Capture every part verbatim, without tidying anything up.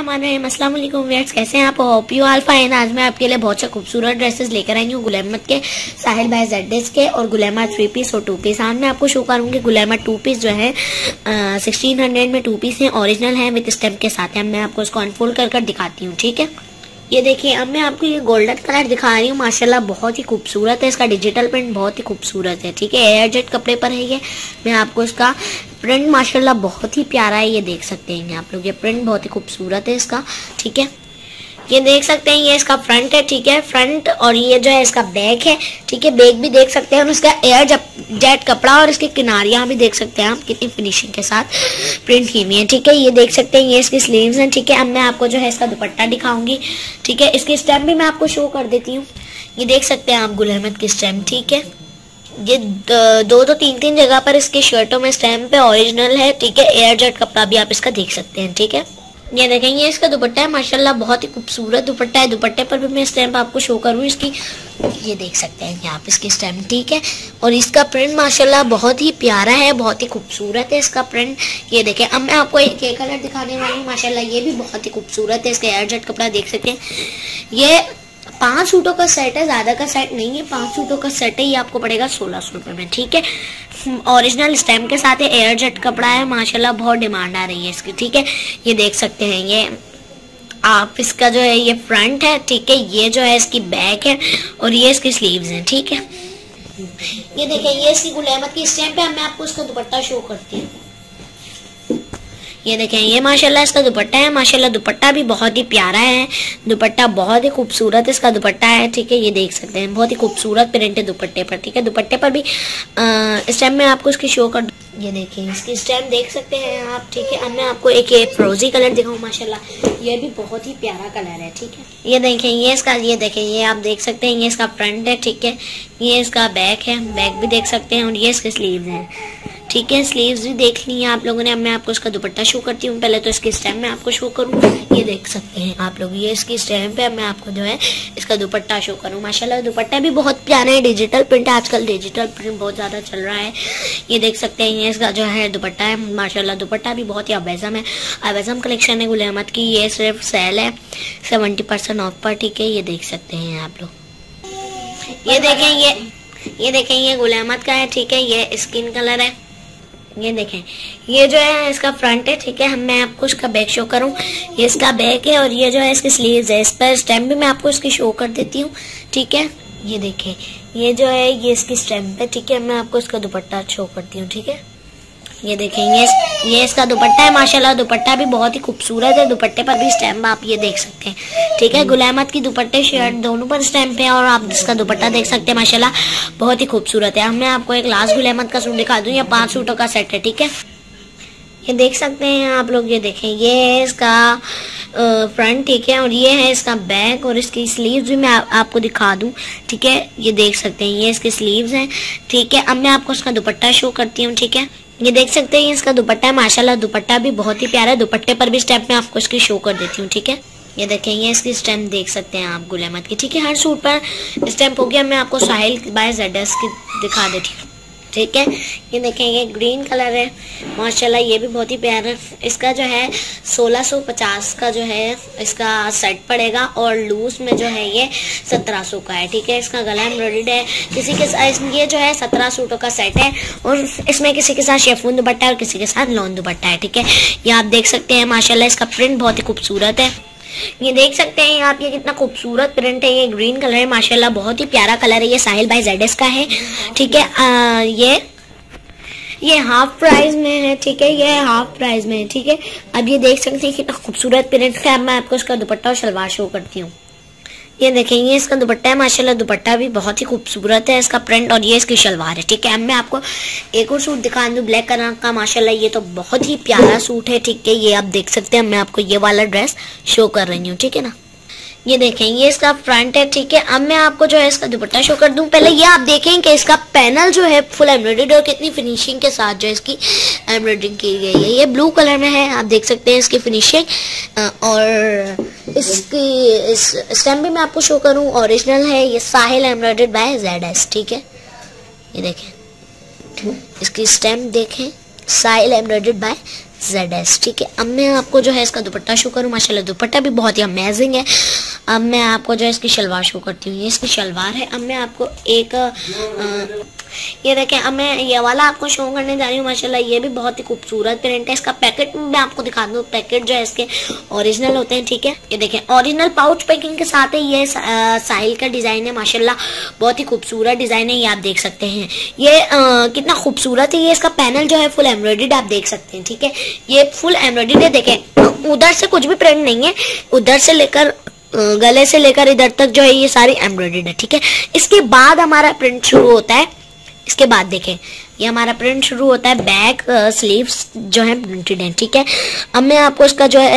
बिस्मिल्लाहिर्रहमानिर्रहीम, अस्सलाम वालेकुम व्यूअर्स, कैसे हैं आप? Hope you all fine. आज मैं आपके लिए बहुत से खूबसूरत ड्रेसेस लेकर आई हूँ गुल अहमद के, साहिल भाई जेड्स के और गुल अहमद थ्री पीस और टू पीस। आज मैं आपको शो करूँगी गुल अहमद टू पीस जो है सिक्सटीन हंड्रेड में टू पीस है, ओरिजिनल है विद स्टेम्प के साथ है। मैं आपको इसको अनफोल्ड कर कर दिखाती हूँ, ठीक है। ये देखिए, अब मैं आपको ये गोल्डन कलर दिखा रही हूँ, माशाल्लाह बहुत ही खूबसूरत है। इसका डिजिटल प्रिंट बहुत ही खूबसूरत है, ठीक है। एयर जेट कपड़े पर है ये। मैं आपको इसका प्रिंट माशाल्लाह बहुत ही प्यारा है, ये देख सकते हैं आप लोग। ये प्रिंट बहुत ही खूबसूरत है इसका, ठीक है। ये देख सकते हैं, ये इसका फ्रंट है, ठीक है, फ्रंट। और ये जो है इसका बैक है, ठीक है। बैक भी देख सकते हैं और इसका एयर जेट कपड़ा और इसकी किनारियां भी देख सकते हैं आप, कितनी फिनिशिंग के साथ प्रिंट की हुई है, ठीक है। ये देख सकते हैं, ये इसकी स्लीव्स हैं, ठीक है। अब मैं आपको जो है इसका दुपट्टा दिखाऊंगी, ठीक है। इसकी स्टेम भी मैं आपको शो कर देती हूँ। ये देख सकते हैं आप गुल अहमद की स्टेम, ठीक है। ये दो दो तीन तीन जगह पर इसकी शर्टों में स्टैम्प है, ओरिजिनल है, ठीक है। एयर जेट कपड़ा भी आप इसका देख सकते हैं, ठीक है। ये देखें, ये इसका दुपट्टा है, माशाल्लाह बहुत ही खूबसूरत दुपट्टा है। दुपट्टे पर भी मैं स्टैम्प आपको शो करूँ इसकी, ये देख सकते हैं यहाँ पे इसकी स्टैम्प, ठीक है। और इसका प्रिंट माशाल्लाह बहुत ही प्यारा है, बहुत ही खूबसूरत है इसका प्रिंट। ये देखें, अब मैं आपको एक एक कलर दिखाने वाली हूँ, माशाल्लाह ये भी बहुत ही खूबसूरत है। इसका एयर जेट कपड़ा देख सकते हैं। ये पांच सूटों का सेट है, ज्यादा का सेट नहीं है, पांच सूटों का सेट है। ये आपको पड़ेगा सोलह सौ रुपए में, ठीक है। ओरिजिनल स्टैम्प के साथ है, एयर जेट कपड़ा है, माशाल्लाह बहुत डिमांड आ रही है इसकी, ठीक है। ये देख सकते हैं, ये आप इसका जो है ये फ्रंट है, ठीक है। ये जो है इसकी बैक है और ये इसकी स्लीव्स हैं, ठीक है। ये देखिए, ये इसकी गुल अहमद की स्टैम्प है। मैं आपको इसका दुपट्टा शो करती हूँ। ये देखें, ये माशाल्लाह इसका दुपट्टा है, माशाल्लाह दुपट्टा भी बहुत ही प्यारा है। दुपट्टा बहुत ही खूबसूरत इसका दुपट्टा है, ठीक है। ये देख सकते हैं, बहुत ही खूबसूरत प्रिंट है दुपट्टे पर, ठीक है। दुपट्टे पर भी स्टैम्प में आपको इसकी शो कर, ये देखिए इसकी स्टैम्प देख सकते हैं आप, ठीक है। अब मैं आपको एक ये फ्रोजी कलर दिखाऊँ, माशाल्लाह ये भी बहुत ही प्यारा कलर है, ठीक है। ये देखें, ये इसका, ये देखें, ये आप देख सकते हैं, ये इसका फ्रंट है, ठीक है। ये इसका बैक है, बैक भी देख सकते हैं। और ये इसके स्लीव्स हैं, ठीक है। स्लीव्स भी देख ली हैं आप लोगों ने। अब मैं आपको इसका दुपट्टा शो करती हूँ। पहले तो इसकी स्टैम्प में आपको शो करूँ, ये देख सकते हैं आप लोग, ये इसकी स्टैम्प है। मैं आपको जो है इसका दुपट्टा शो करूँ, माशाल्लाह दुपट्टा भी बहुत प्यारा है। डिजिटल प्रिंट, आजकल डिजिटल प्रिंट बहुत ज्यादा चल रहा है। ये देख सकते हैं, ये इसका जो है दुपट्टा है, माशाल्लाह दुपट्टा भी बहुत ही अबैज़म है। अबैज़म कलेक्शन है गुल अहमद की। ये सिर्फ सेल है सेवेंटी परसेंट ऑफ पर, ठीक है। ये देख सकते हैं आप लोग। ये देखें, ये ये देखें, ये गुल अहमद का है, ठीक है। ये स्किन कलर है। ये देखें, ये जो है इसका फ्रंट है, ठीक है। हम मैं आपको इसका बैक शो करूं, ये इसका बैक है। और ये जो है इसकी स्लीव्स है। इस पर स्टैम्प भी मैं आपको इसकी शो कर देती हूँ, ठीक है। ये देखें, ये जो है ये इसकी स्टैम्प है, ठीक है। मैं आपको इसका दुपट्टा शो करती हूँ, ठीक है। ये देखें, ये ये इसका दुपट्टा है, माशाल्लाह दुपट्टा भी बहुत ही खूबसूरत है। दुपट्टे पर भी स्टैम्प आप ये देख सकते हैं, ठीक है। गुल अहमद की दुपट्टे शर्ट दोनों पर स्टैम्प है और आप इसका दुपट्टा देख सकते हैं, माशाल्लाह बहुत ही खूबसूरत है। अब मैं आपको एक लास्ट गुल अहमद का सूट दिखा दूं, या पांच सूटों का सेट है, ठीक है। ये देख सकते हैं आप लोग, ये देखें, ये है इसका फ्रंट, ठीक है। और ये है इसका बैक और इसकी स्लीव्स भी मैं आ, आपको दिखा दूं, ठीक है। ये देख सकते हैं, ये इसकी स्लीव्स हैं, ठीक है। अब मैं आपको इसका दुपट्टा शो करती हूँ, ठीक है। ये देख सकते हैं, इसका दुपट्टा है, माशाल्लाह दुपट्टा भी बहुत ही प्यारा है। दुपट्टे पर भी स्टेप में आपको इसकी शो कर देती हूँ, ठीक है। ये देखें, ये इसकी स्टैम्प देख सकते हैं आप गुल अहमद की, ठीक है। हर सूट पर स्टैम्प हो गया। मैं आपको साहिल बाय जेड्स की दिखा देती हूँ, ठीक है। ये देखें, ये ग्रीन कलर है, माशाल्लाह ये भी बहुत ही प्यारा है। इसका जो है सोलह सौ पचास का जो है इसका सेट पड़ेगा और लूज में जो है ये सत्रह सौ का है, ठीक है। इसका गला एम्ब्रॉयडर्ड है। किसी के साथ ये जो है सत्रह सूटों का सेट है और इसमें किसी के साथ शेफून दुपट्टा है और किसी के साथ लॉन दुपट्टा है, ठीक है। ये आप देख सकते हैं, माशाल्लाह इसका प्रिंट बहुत ही खूबसूरत है। ये देख सकते हैं आप, ये कितना खूबसूरत प्रिंट है। ये ग्रीन कलर है, माशाल्लाह बहुत ही प्यारा कलर है। ये साहिल भाई जेड्स का है, ठीक है। आ, ये ये हाफ प्राइस में है, ठीक है। ये हाफ प्राइस में है, ठीक है। अब ये देख सकते हैं कितना खूबसूरत प्रिंट है। अब मैं आपको इसका दुपट्टा और शलवार शो करती हूँ। ये देखेंगे, इसका दुपट्टा है, माशाल्लाह दुपट्टा भी बहुत ही खूबसूरत है, इसका प्रिंट। और ये इसकी शलवार है, ठीक है। अब मैं आपको एक और सूट दिखा दूँ ब्लैक कलर का, माशाल्लाह ये तो बहुत ही प्यारा सूट है, ठीक है। ये आप देख सकते हैं, मैं आपको ये वाला ड्रेस शो कर रही हूँ, ठीक है ना। ये देखें, ये इसका फ्रंट है, ठीक है। अब मैं आपको जो है इसका दुपट्टा शो कर दूं। पहले ये आप देखें कि इसका पैनल जो है फुल एम्ब्रॉयडर्ड और कितनी फिनिशिंग के साथ जो इसकी एम्ब्रॉयडरिंग की गई है। ये ब्लू कलर में है, आप देख सकते हैं इसकी फिनिशिंग। और इसकी इस स्टैम्प भी मैं आपको शो करूं, ओरिजिनल है। ये साहिल एम्ब्रॉयडर्ड बाय जेड्स, ठीक है। ये देखें, इसकी स्टैम्प देखें, Sahil embroidered by Z S, ठीक है। अब मैं आपको जो है इसका दुपट्टा शो करूँ, माशाल्लाह दुपट्टा भी बहुत ही अमेजिंग है। अब मैं आपको जो है इसकी शलवार शो करती हूँ, ये इसकी शलवार है। अब मैं आपको एक आ, ये देखें, अब मैं ये वाला आपको शो करने जा रही हूँ, माशाल्लाह ये भी बहुत ही खूबसूरत प्रिंट है। इसका पैकेट मैं आपको दिखा दूँ, पैकेट जो है इसके ओरिजिनल होते हैं, ठीक है। ये देखें ओरिजिनल पाउच पैकिंग के साथ है। ये साहिल का डिजाइन है, माशाल्लाह बहुत ही खूबसूरत डिजाइन है, ये आप देख सकते हैं। ये आ, कितना खूबसूरत है। ये इसका पैनल जो है फुल एम्ब्रॉयडर्ड आप देख सकते हैं, ठीक है। ये फुल एम्ब्रॉयडर्ड है, देखें उधर से कुछ भी प्रिंट नहीं है, उधर से लेकर गले से लेकर इधर तक जो है ये सारी एम्ब्रॉयडर्ड है, ठीक है। इसके बाद हमारा प्रिंट शुरू होता है। इसके बाद देखें ये हमारा प्रिंट शुरू होता है, बैक स्लीव्स जो है प्रिंटेड है, ठीक है। अब मैं आपको इसका जो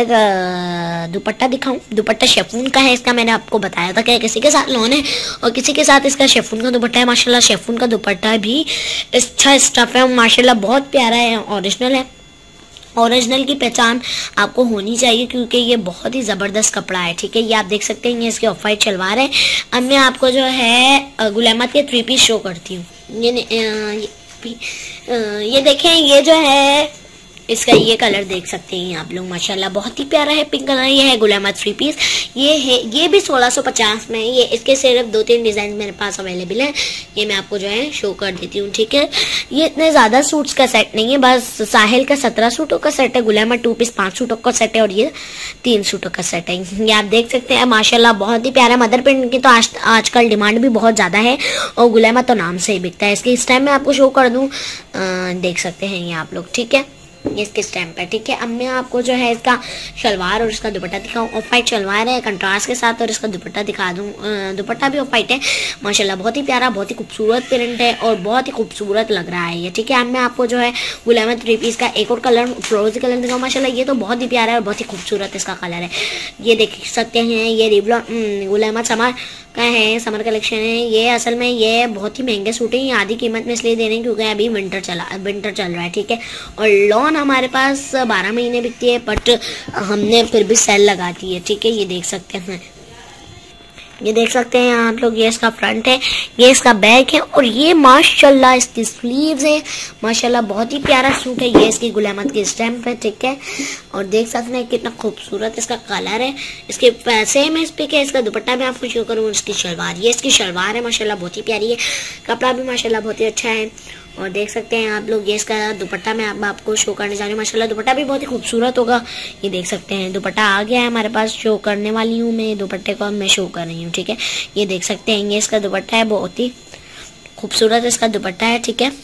है दुपट्टा दिखाऊं। दुपट्टा शेफून का है, इसका मैंने आपको बताया था कि किसी के साथ लोन है और किसी के साथ इसका शेफून का दुपट्टा है। माशाल्लाह शेफून का दुपट्टा भी अच्छा स्टफ है, माशाल्लाह बहुत प्यारा है, ओरिजिनल है। ओरिजिनल की पहचान आपको होनी चाहिए क्योंकि ये बहुत ही ज़बरदस्त कपड़ा है, ठीक है। ये आप देख सकते हैं, ये इसके ऑफ वाइट शलवार है। अब मैं आपको जो है गुलामत के थ्री पीस शो करती हूँ। ये, ये ये देखें, ये जो है इसका ये कलर देख सकते हैं आप लोग, माशाल्लाह बहुत ही प्यारा है, पिंक कलर। ये है गुलामत थ्री पीस, ये है, ये भी सोलह सौ पचास में है। ये इसके सिर्फ दो तीन डिजाइन मेरे पास अवेलेबल है, ये मैं आपको जो है शो कर देती हूँ, ठीक है। ये इतने ज्यादा सूट्स का सेट नहीं है, बस साहिल का सत्रह सूटों का सेट है, गुलामत टू पीस पांच सूटों का सेट है और ये तीन सूटों का सेट है। ये आप देख सकते हैं, माशाल्लाह बहुत ही प्यारा। मदर प्रिंट की तो आज आजकल डिमांड भी बहुत ज्यादा है और गुलामत तो नाम से ही बिकता है। इसके इस टाइम मैं आपको शो कर दूँ, देख सकते हैं ये आप लोग, ठीक है। ये इसके स्टैम्प है, ठीक है। अब मैं आपको जो है इसका शलवार और इसका दुपट्टा दिखाऊं। ऑफ वाइट शलवार है कंट्रास्ट के साथ और इसका दुपट्टा दिखा दूं। दुपट्टा भी ऑफ वाइट है, माशाल्लाह बहुत ही प्यारा, बहुत ही खूबसूरत प्रिंट है और बहुत ही खूबसूरत लग रहा है ये, ठीक है। अब मैं आपको जो है गुलामत थ्री पीस का एक और कलर फ्रोजी कलर दिखाऊं। माशाल्लाह ये तो बहुत ही प्यारा है और बहुत ही खूबसूरत इसका कलर है, ये देख सकते हैं। ये रिबलॉन गुलामत समर का है, समर कलेक्शन है। ये असल में ये बहुत ही महंगे सूट है, ये आधी कीमत में इसलिए दे रहे हैं क्योंकि अभी विंटर चला विंटर चल रहा है, ठीक है। और लॉन हमारे पास बारह महीने बिकती है, बट हमने फिर भी सेल लगा दी है, ठीक है। ये देख सकते हैं, ये देख सकते हैं आप लोग, ये इसका फ्रंट है, ये इसका बैक है और ये माशाल्लाह इसकी स्लीव्स है। माशाल्लाह बहुत ही प्यारा सूट है, ये इसकी गुलामत की स्टैम्प है, ठीक है। और देख सकते हैं कितना खूबसूरत इसका कलर है। इसके सेम है इस पे क्या, इसका दुपट्टा मैं आपको शो करूँ, इसकी शलवार, ये इसकी शलवार है, माशाल्लाह बहुत ही प्यारी है। कपड़ा भी माशाल्लाह बहुत ही अच्छा है और देख सकते हैं आप लोग, ये इसका दुपट्टा मैं आप, आपको शो करने जा रही हूँ। माशाल्लाह दुपट्टा भी बहुत ही खूबसूरत होगा, ये देख सकते हैं। दुपट्टा आ गया है हमारे पास, शो करने वाली हूँ मैं दुपट्टे को, मैं शो कर रही हूँ, ठीक है। ये देख सकते हैं, ये इसका दुपट्टा है, बहुत ही खूबसूरत इसका दुपट्टा है, ठीक है।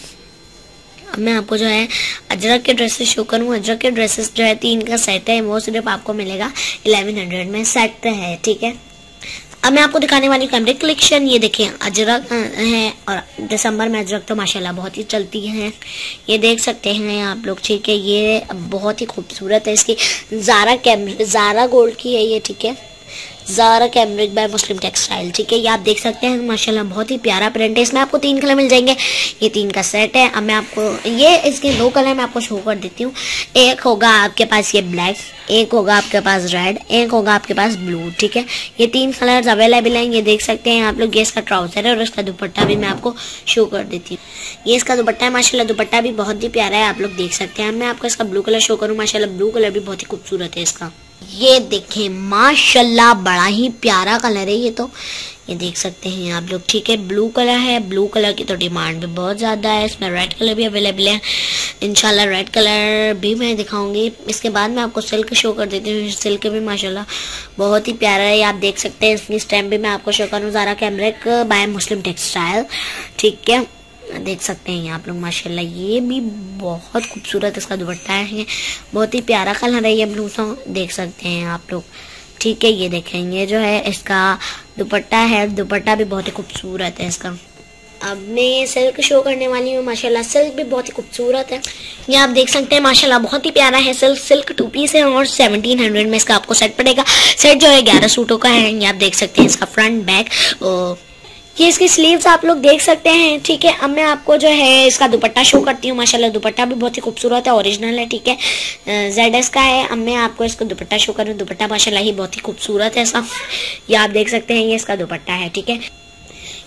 अब मैं आपको जो है अजरक के ड्रेसेस शो करूँ। अजरक के ड्रेसेस जो है तीन का सेट है, वो सिर्फ आपको मिलेगा इलेवन हंड्रेड में, सेट है, ठीक है। अब मैं आपको दिखाने वाली कैमरिक कलेक्शन, ये देखें अजरक है और दिसंबर में अजरक तो माशाल्लाह बहुत ही चलती है, ये देख सकते हैं आप लोग, ठीक है। ये बहुत ही खूबसूरत है, इसकी ज़ारा कैमरिक ज़ारा गोल्ड की है ये, ठीक है। Zara cambric by Muslim textile, ठीक है। ये आप देख सकते हैं, माशाल्लाह बहुत ही प्यारा प्रिंट है। इसमें आपको तीन कलर मिल जाएंगे, ये तीन का सेट है। अब मैं आपको ये इसके दो कलर मैं आपको शो कर देती हूँ। एक होगा आपके पास ये ब्लैक, एक होगा आपके पास रेड, एक होगा आपके पास ब्लू, ठीक है। ये तीन कलर्स अवेलेबल हैं, ये देख सकते हैं आप लोग। ये इसका ट्राउजर है और इसका दुपट्टा भी मैं आपको शो कर देती हूँ। ये इसका दुपट्टा है, माशाल्लाह दुपट्टा भी बहुत ही प्यारा है, आप लोग देख सकते हैं। मैं आपको इसका ब्लू कलर शो करूँ, माशाल्लाह ब्लू कलर भी बहुत ही खूबसूरत है इसका, ये देखें माशाल्लाह बड़ा ही प्यारा कलर है ये तो, ये देख सकते हैं आप लोग, ठीक है। ब्लू कलर है, ब्लू कलर की तो डिमांड भी बहुत ज़्यादा है। इसमें रेड कलर भी अवेलेबल है, इंशाल्लाह रेड कलर भी मैं दिखाऊंगी। इसके बाद मैं आपको सिल्क शो कर देती हूँ। सिल्क भी माशाल्लाह बहुत ही प्यारा है, आप देख सकते हैं। इसकी स्टैम्प भी मैं आपको शो करूँ, Zara cambric by Muslim textile, ठीक है। देख सकते हैं आप लोग, माशाल्लाह ये भी बहुत खूबसूरत इसका दुपट्टा है, बहुत ही प्यारा कलर है ये ब्लू सा, देख सकते हैं आप लोग, ठीक है। ये देखेंगे जो है इसका दुपट्टा है, दुपट्टा भी बहुत ही खूबसूरत है इसका। अब मैं ये सिल्क शो करने वाली हूँ, माशाल्लाह सिल्क भी बहुत ही खूबसूरत है, ये आप देख सकते हैं, माशाल्लाह बहुत ही प्यारा है। सिल्क सिल्क टू पीस है और सेवनटीन हंड्रेड में इसका आपको सेट पड़ेगा। सेट जो है ग्यारह सूटों का है, ये आप देख सकते हैं। इसका फ्रंट बैक, ये इसकी स्लीव्स आप लोग देख सकते हैं, ठीक है। अब मैं आपको जो है इसका दुपट्टा शो करती हूँ। माशाल्लाह दुपट्टा भी बहुत ही खूबसूरत है, ओरिजिनल है, ठीक है। जेड एस का है। अब मैं आपको इसका दुपट्टा शो करूँ। दुपट्टा माशाल्लाह ही बहुत ही खूबसूरत है इसका, ये आप देख सकते हैं, ये इसका दुपट्टा है, ठीक है।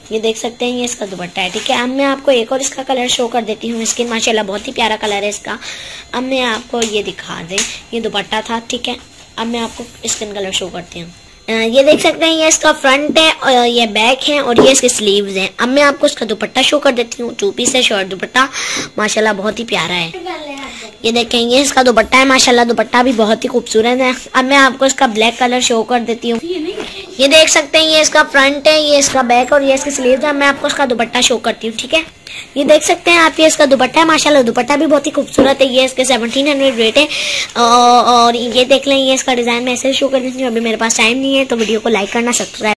ये देख सकते हैं ये इसका दुपट्टा है। ठीक है, अब मैं आपको एक और इसका कलर शो कर देती हूँ। स्किन माशाल्लाह बहुत ही प्यारा कलर है इसका। अब मैं आपको ये दिखा दें, ये दुपट्टा था। ठीक है, अब मैं आपको स्किन कलर शो करती हूँ। ये देख सकते हैं ये इसका फ्रंट है और ये बैक है और ये इसके स्लीव्स हैं। अब मैं आपको इसका दुपट्टा शो कर देती हूँ। टू पीस है शर्ट दुपट्टा, माशाल्लाह बहुत ही प्यारा है। ये देखें ये इसका दुपट्टा है, माशाल्लाह दुपट्टा भी बहुत ही खूबसूरत है। अब मैं आपको इसका ब्लैक कलर शो कर देती हूँ। ये देख सकते हैं ये इसका फ्रंट है, ये इसका बैक और ये इसके स्लीव्स है। मैं आपको इसका दुपट्टा शो करती हूँ। ठीक है, ये देख सकते हैं आप, ये इसका दुपट्टा है, माशाल्लाह दुपट्टा भी बहुत ही खूबसूरत है। ये इसके सेवनटीन हंड्रेड रेट है। और ये देख लें ये इसका डिजाइन मैं ऐसे शो कर देती हूँ। अभी मेरे पास टाइम नहीं है तो वीडियो को लाइक करना, सब्सक्राइब